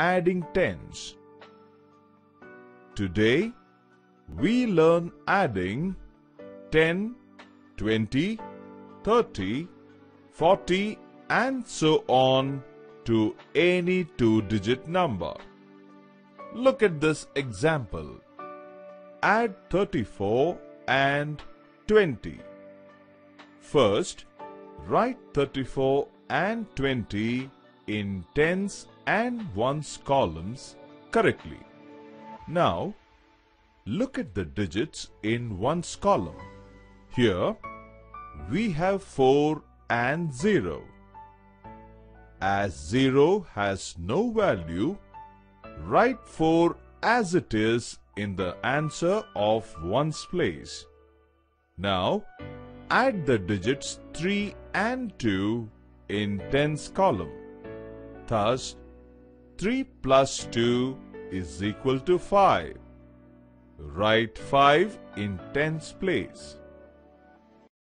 adding tens. Today, we learn adding 10, 20, 30, 40 and so on to any two-digit number. Look at this example. Add 34 and 20. First, write 34 and 20 in tens and ones columns correctly. Now, look at the digits in ones column. Here, we have 4 and 0. As 0 has no value, write 4 as it is in the answer of ones place. Now, add the digits 3 and 2 in tens column. Thus, 3 plus 2 is equal to 5. Write 5 in tens place.